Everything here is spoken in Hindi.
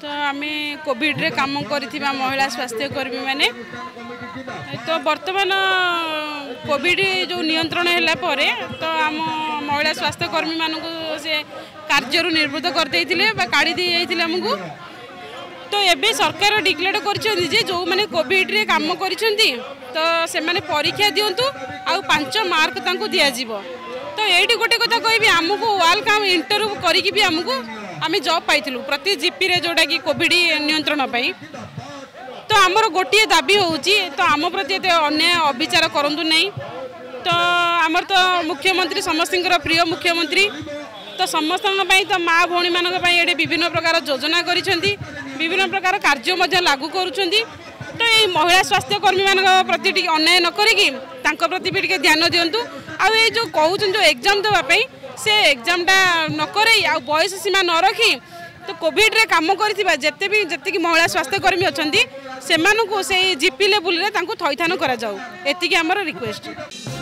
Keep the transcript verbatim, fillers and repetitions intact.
तो आम कोविड रे काम करिथिबा महिला स्वास्थ्यकर्मी माने तो वर्तमान कोविड जो नियंत्रण है परे तो आम महिला स्वास्थ्यकर्मी मान से कार्य निर्वृत्त कर देइथिले बा काढ़ी दी जाइथिले हमकु। तो एबे सरकार डिक्लेयर करछथि जे जो माने कोविड रे काम करिसेंती तो से माने परीक्षा दियंतु आ पांच मार्क तांको दिया जीवो। तो एठी गोटे कथा कहबी हमकु वाल काम इंटरव्यू करिकि भी हमकु आम जॉब पाइथिलु प्रति जीपी रे जोटा कि कोविड नियंत्रण पाई। तो आमर गोटे दाबी होउची तो आम प्रति एते अन्याय अविचार करंतु नहीं। तो आमर तो मुख्यमंत्री समस्तर प्रिय मुख्यमंत्री तो समस्त तो माँ भौणी मान ये विभिन्न प्रकार योजना करिसेंती विभिन्न प्रकार कार्य मध्य लागू करुछंती। तो ये महिला स्वास्थ्यकर्मी मान प्रति टिके अन्याय न करिकि तांको प्रति भी टिके ध्यान दियंतु। आ ये जो कहउछन जो एग्जाम देबा पई से एग्जामटा न करे आ बयस सीमा न रखी तो कोविड रे काम करथिबा जत्ते भी जत्ते कि महिला स्वास्थ्यकर्मी अछंती सेमानकु से जीपी लेवल रे तांको थैथान करा जाऊ एतिकी हमर रिक्वेस्ट।